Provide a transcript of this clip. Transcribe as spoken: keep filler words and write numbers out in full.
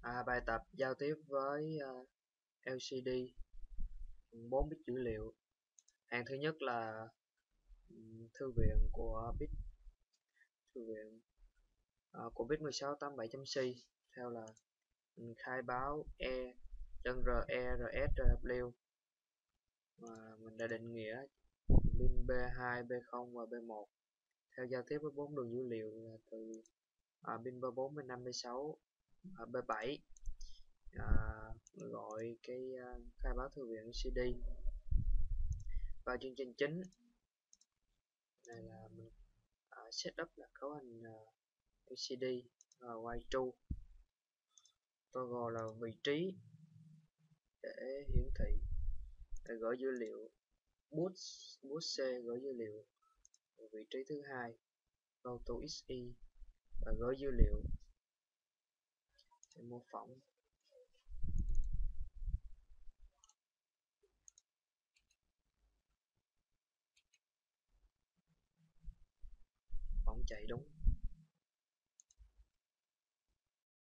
À, bài tập giao tiếp với uh, lờ xê đê bốn bit dữ liệu. Hàng thứ nhất là ừm, thư viện của bit thư viện uh, của bit một sáu tám bảy chấm c theo là ừm, khai báo e chân RERSW mà mình đã định nghĩa pin B hai, B không và B một theo giao tiếp với bốn đường dữ liệu là từ à, pin B bốn, B năm, B sáu, à, B bảy. À, gọi cái uh, khai báo thư viện lờ xê đê và chương trình chính này là mình uh, setup là cấu hình uh, lờ xê đê uh, while true, toggle là vị trí để hiển thị, để gửi dữ liệu, boot boot C gửi dữ liệu vị trí thứ hai, go to xe và gửi dữ liệu để mô phỏng phỏng chạy đúng.